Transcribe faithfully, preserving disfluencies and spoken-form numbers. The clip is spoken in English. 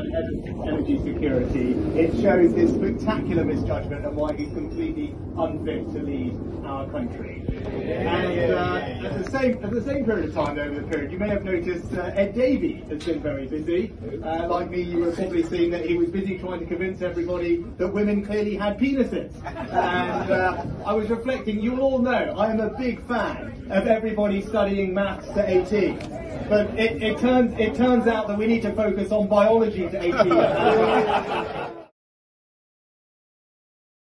and head of energy security, it shows his spectacular misjudgment and why he's completely unfit to lead our country. And uh, at the same at the same period of time, over the period, you may have noticed uh, Ed Davey has been very busy. Uh, like me, you have probably seen that he was busy trying to convince everybody that women clearly had penises. And uh, I was reflecting, you all know I am a big fan of everybody studying maths to eighteen. But it, it turns it turns out that we need to focus on biology to eighteen.